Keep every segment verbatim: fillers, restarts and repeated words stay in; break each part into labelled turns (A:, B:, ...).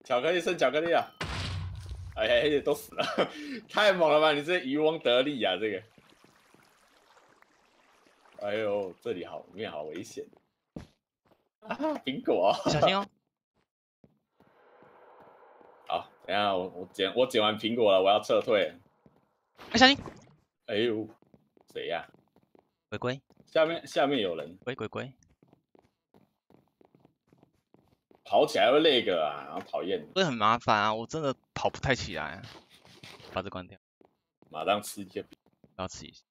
A: 巧克力剩巧克力啊！哎哎，都死了，太猛了吧！你这渔翁得利啊，这个。哎呦，这里好，里面好危险啊！苹果，
B: 小心哦。
A: 好，等一下我我捡我捡完苹果了，我要撤退。
B: 哎，小心！
A: 哎呦，谁呀、啊？
B: 鬼鬼，
A: 下面下面有人。
B: 鬼鬼鬼，
A: 跑起来会那个啊，然后讨厌。
B: 会很麻烦啊，我真的跑不太起来、啊。把这关掉。
A: 马上吃一个饼。
B: 要吃一下。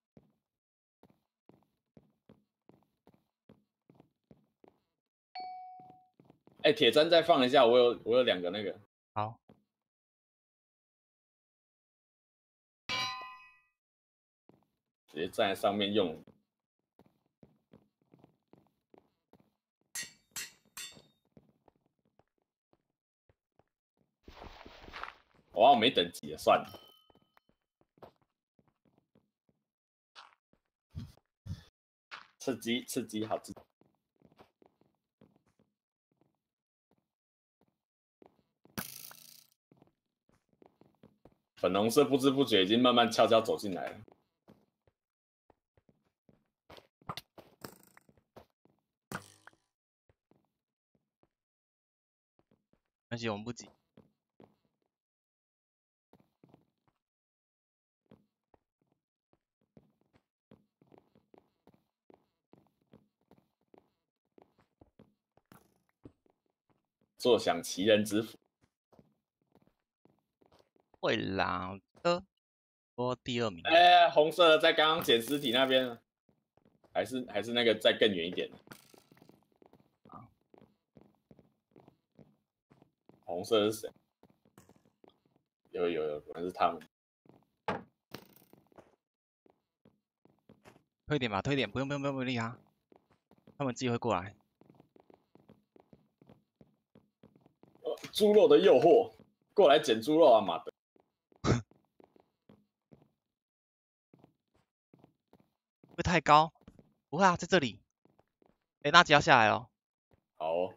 A: 哎，铁砧再放一下，我有我有两个那个。
B: 好。
A: 直接站在上面用。哇，我没等级了，算了。刺激刺激，好刺激。粉红色不知不觉已经慢慢悄悄走进来了。
B: 而且我们不急。
A: 坐享其人之福。
B: 会啦，的，我第二名。
A: 哎、欸，红色的在刚刚捡尸体那边，还是还是那个再更远一点。
B: 啊，
A: 红色是谁？有有有，可能是他们。
B: 推点吧，推点，不用不用不用不用理他，他们自己会过来。
A: 呃，猪肉的诱惑，过来捡猪肉啊，妈的！
B: 会太高？不会啊，在这里。哎，那吉要下来哦。
A: 好、哦。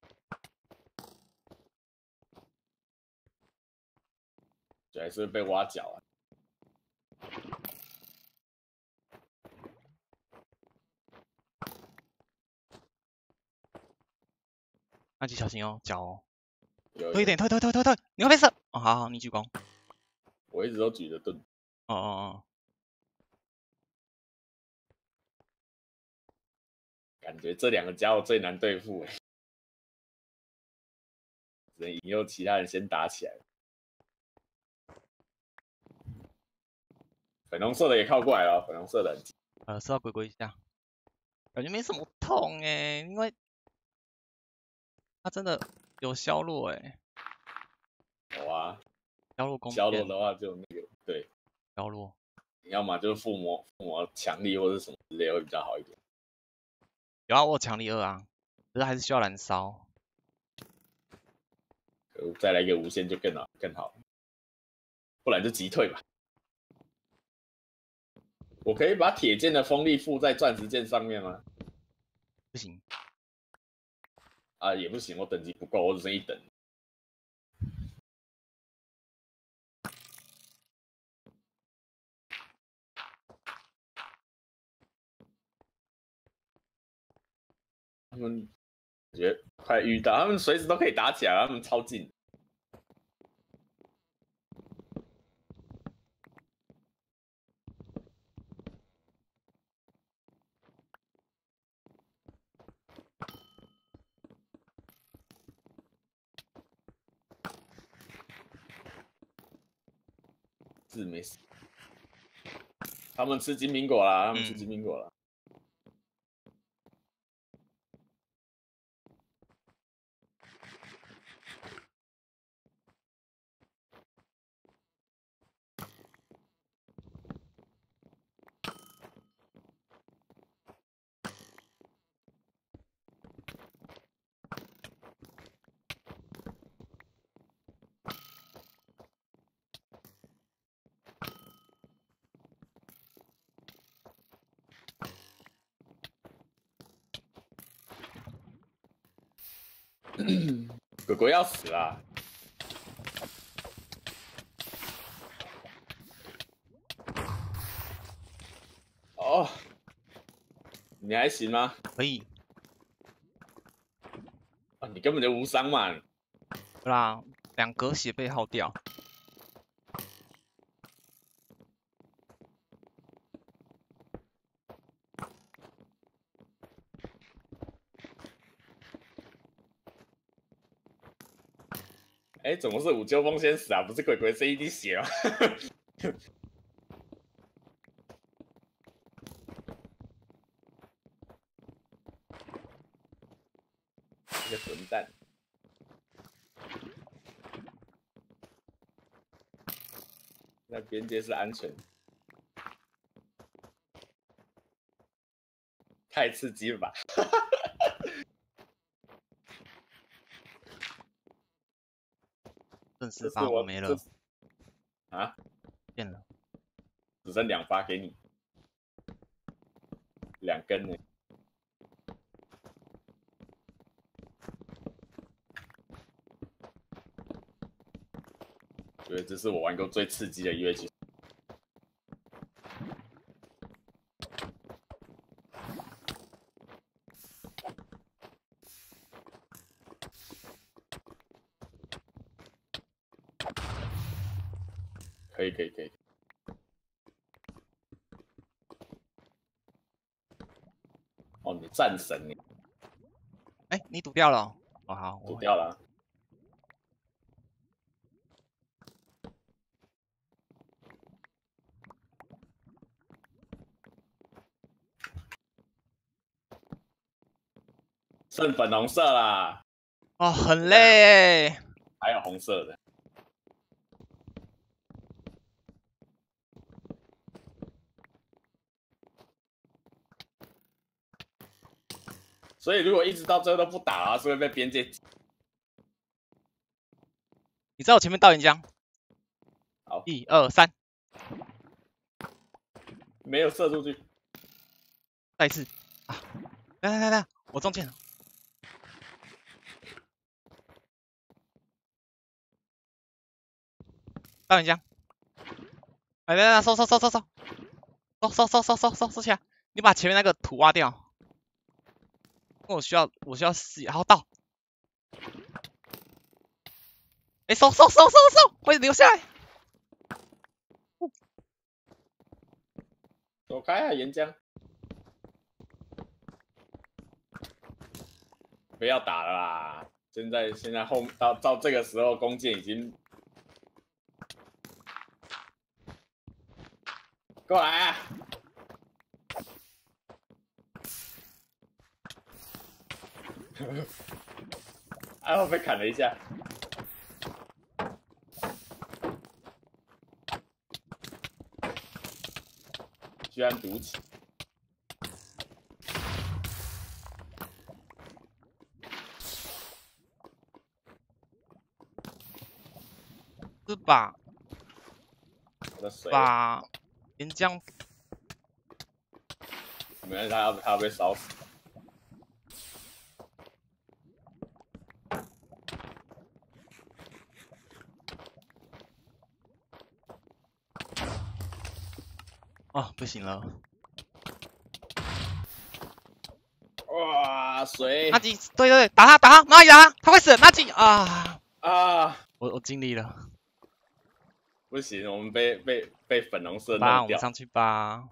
A: 还是被挖角啊。
B: 那吉小心哦，脚哦。
A: 有
B: 推一点，推推推推推，你会被射。哦，好好，你鞠躬。
A: 我一直都举着盾。
B: 哦哦哦。
A: 感觉这两个家伙最难对付哎，只能引诱其他人先打起来。粉红色的也靠过来了，粉红色的很急。
B: 呃，射到鬼鬼一下，感觉没什么痛哎，因为他真的有削弱哎。
A: 有啊，
B: 削弱弓
A: 削弱的话就那个对，
B: 削弱。
A: 你要么就是附魔附魔强力或者什么之类会比较好一点。
B: 有啊，我有强力二啊，可是还是需要燃烧。
A: 再来一个无限就更好更好，不然就击退吧。我可以把铁剑的锋利附在钻石剑上面吗？
B: 不行。
A: 啊，也不行，我等级不够，我只剩一等。他们感觉快遇到，他们随时都可以打起来，他们超近。是没死。他们吃金苹果啦，他们吃金苹果啦。鬼鬼要死啦！ 哦，你还行吗？
B: 可以。
A: 啊，你根本就无伤嘛。
B: 对啦，两格血被耗掉。
A: 哎、欸，怎么是五鸠风先死啊？不是鬼鬼是一滴血吗？一个混蛋。那边界是安全，太刺激了吧！
B: 正式发我没了
A: 啊，
B: 变了，
A: 只剩两发给你，两根呢。觉得这是我玩过最刺激的乐器。可以可以可以。哦，你战神你。
B: 哎、欸，你赌掉了哦？哦好，
A: 赌掉了。剩粉红色啦。
B: 哦，很累哎。
A: 还有红色的。所以如果一直到最后都不打啊，是会被边界。
B: 你知道我前面倒岩浆？
A: 好，
B: 一二三，
A: 没有射出去。
B: 再一次啊！来来来来，我中箭了。倒岩浆。来来来，收收收收收，收收收收收收收起来！你把前面那个土挖掉。我需要我需要视野，然后倒。哎，收收收收收，会留下来。
A: 走开啊，岩浆！不要打了啦！现在现在后到到这个时候，弓箭已经过来啊！哎，我被砍了一下。居然赌起！
B: 是把
A: 我的水
B: 把岩浆，
A: 没关系，他要他要被烧死。
B: 哦，不行了。
A: 哇，水！
B: 纳吉，对对对，打他打他，蚂蚁打他，他会死，纳吉啊
A: 啊！
B: 我我尽力了。
A: 不行，我们被被被粉红色
B: 吧，
A: 弄掉。
B: 我们上去吧。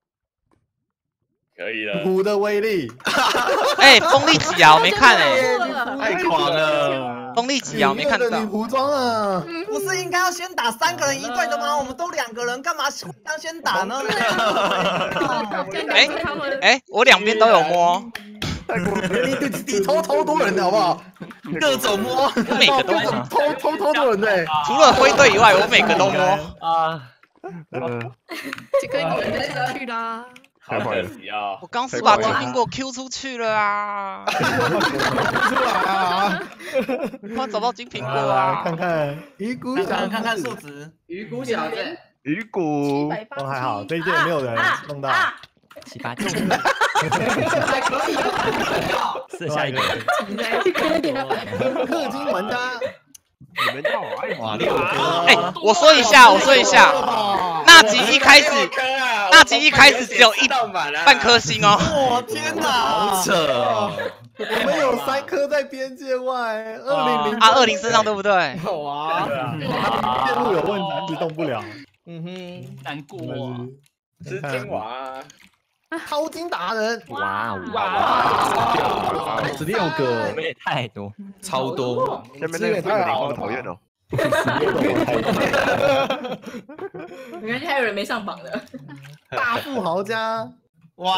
A: 可以了。
C: 虎的威力。
B: 哎，风力几啊？我没看哎。
C: 太狂了！
B: 风力几啊？我没看到。
C: 女仆装啊！
D: 不是应该要先打三个人一队的吗？我们都两个人，干嘛互相先打呢？
B: 哎哎，我两边都有摸。
C: 你你你偷偷多人的好不好？
D: 各种摸，
B: 我每个都摸，
C: 偷偷偷多人的。
B: 除了灰队以外，我每个都摸。
C: 啊，嗯，
E: 这个你们出去啦。
A: 好可惜啊！
B: 我刚是把金苹果 Q 出去了啊！
C: 出来啊！
B: 我找到金苹果啊！
C: 看看鱼骨小
D: 看看看数值，
F: 鱼骨小子，
C: 鱼骨都还好，这一届没有人弄到。
G: 七八九，
F: 还可以，
G: 剩下一个。
C: 氪金玩家，
G: 你们叫我爱
H: 哇，六颗！
B: 哎，我说一下，我说一下，那集一开始，那集一开始只有一半颗星哦。
D: 我天哪，
H: 好扯哦！
C: 我们有三颗在边界外，二零零
B: 啊，二零身上对不对？
C: 哇，电路有问题，一直动不了。
F: 嗯哼，
G: 难过。
A: 是金娃，
C: 掏金达人，
H: 哇
G: 哇！
H: 十六个，
G: 我们也太多，
H: 超多。
G: 下面那个太好了，讨厌哦。
F: 原来还有人没上榜的。
C: 大富豪家，
D: 哇！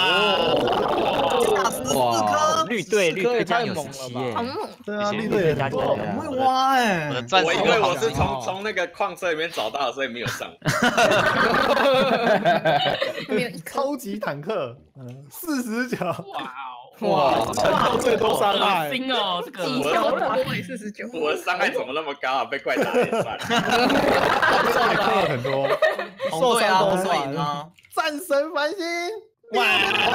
G: 哇！绿队绿队加有十七耶，
E: 好猛！
C: 对啊，绿队也加
D: 我很会挖哎。
B: 我的钻石
A: 我因为我是从从那个矿车里面找到的，所以没有上。
E: 没有一颗。
C: 超级坦克，四十九，
G: 哇哇！
C: 最多伤害，
G: 心哦，这个
E: 几条多也四十九。
A: 我的伤害怎么那么高啊？被怪打也算。
C: 太克了很多，
D: 受伤都算啊！
C: 战神繁星，哇！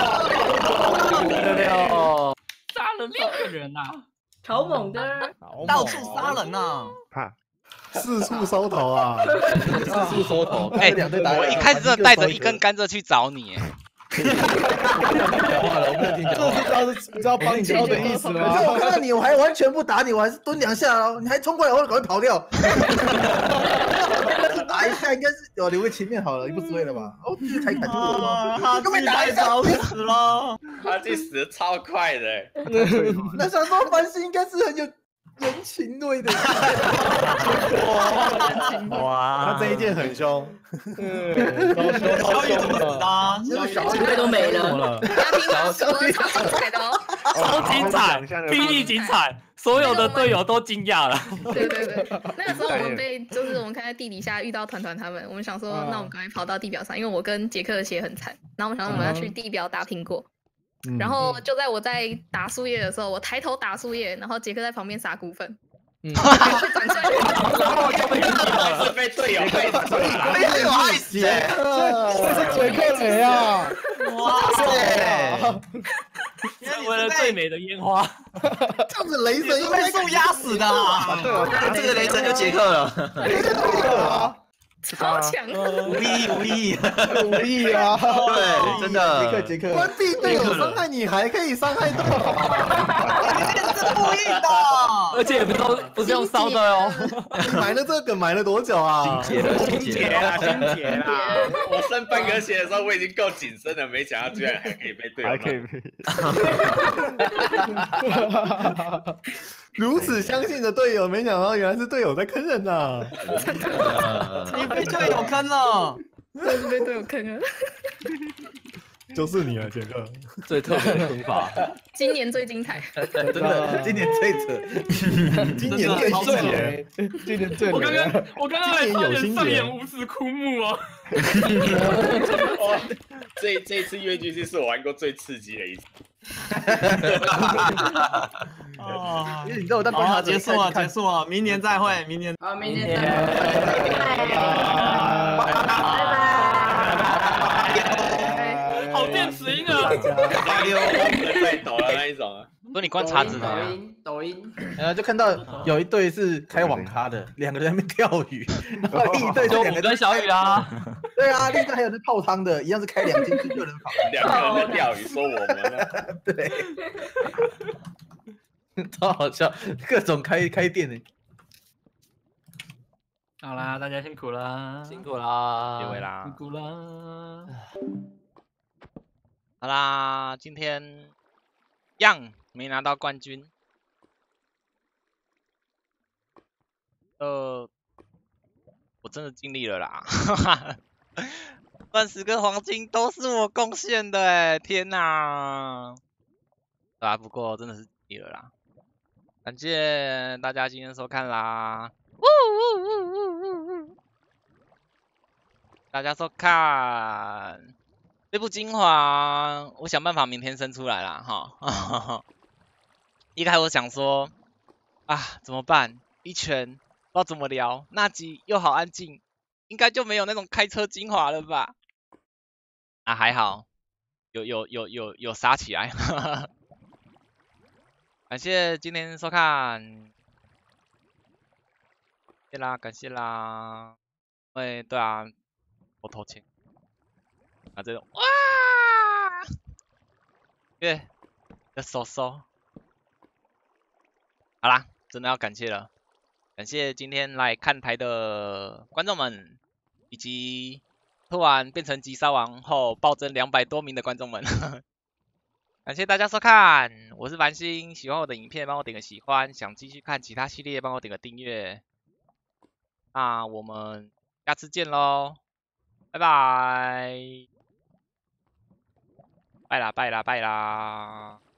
G: 六，杀了六个人呐，
F: 超猛的，
D: 到处杀人呐！
C: 四处收头啊！
H: 四处收头。
B: 哎，我一开始真的带着一根甘蔗去找你，哎。
C: 这是知道是知道帮教的意思吗？
D: 可是我看到你，我还完全不打你，我还是蹲两下哦，你还冲过来，我赶快跑掉。打一下应该是有留个情面好了，你不是会了吧？哦，这才砍住我，根本打一下死了。
A: 他这死的超快的，
D: 那想说繁星应该是很有人情味的。
C: 哇，他这一件很凶，
D: 小雨怎么死的？因为小
F: 雨都没了。
E: 要听我说的超精彩的哦，
G: 超精彩，霹雳精彩，所有的队友都惊讶了。
E: 对对对，那个时候我们被就是我们看在地底下遇到团团他们，我们想说那我们赶快跑到地表上，因为我跟杰克的血很惨，然后我们想说我们要去地表打苹果。然后就在我在打树叶的时候，我抬头打树叶，然后杰克在旁边撒骨粉，嗯，转出来，
A: 然后就被是被队友被
D: 队友害死，
C: 这是杰克雷啊！
D: 哇塞，
G: 成为了最美的烟花。
D: 这样子雷神应该受压死的啊！
H: 这个雷神就杰克了。
E: 超强，
H: 无意义无意义
C: 无意义啊！
H: 对，真的。
C: 杰克杰克，关闭队友伤害你，还可以伤害到，
D: 是故意的，
G: 而且也不都不是用烧的哦。
C: 你埋了这个埋了多久啊？
H: 心结了，心结了，
G: 心结了。
A: 我升半格血的时候，我已经够谨慎了，没想到居然还可以被队友。
C: 还可以。如此相信的队友，没想到原来是队友在坑人呐！
D: 你被队友坑了，
E: 真的被队友坑了。
C: 就是你了，杰克。
G: 最特别的坑法，
E: 今年最精彩，
H: 真的，今年最扯，
C: 今年最细节，今年最。
G: 我刚刚我刚刚还差点上演无耻枯木哦。
A: 这这一次越剧是我玩过最刺激的一次。
D: 哦，因为你知道我在观察，结束了，结束了，明年再会，明年。
F: 好，明年再会，拜拜。
G: 好电池音啊！
A: 加溜，在抖的那一种啊。
B: 说你观察者
F: 抖音，抖音，
D: 然后就看到有一队是开网咖的，两个人在那边钓鱼，然后另一队就两个
G: 跟小雨啦。
D: 对啊，另一队还有在泡汤的，一样是开两进去就能跑。
A: 两个人在钓鱼，说我们呢？
D: 对，超好笑，各种开开店的。
G: 好啦，大家辛苦啦，
B: 辛苦啦，结尾啦，
G: 辛苦啦。
B: 好啦，今天样没拿到冠军，呃，我真的尽力了啦，哈哈，钻石跟黄金都是我贡献的哎，天哪！对啊，不过真的是尽力了啦，感谢大家今天收看啦，呜呜呜呜呜呜，大家收看。这部精华，我想办法明天生出来啦，哈。一开始我想说，啊，怎么办？一拳不知道怎么聊，那集又好安静，应该就没有那种开车精华了吧？啊，还好，有有有有有杀起来。感谢今天收看， 谢啦，感谢啦。哎，对啊，我投钱。啊，这种哇，耶，要收收。好啦，真的要感谢了，感谢今天来看台的观众们，以及突然变成击杀王后暴增两百多名的观众们。感谢大家收看，我是繁星，喜欢我的影片帮我点个喜欢，想继续看其他系列帮我点个订阅。那我们下次见喽，拜拜，拜啦拜啦拜啦。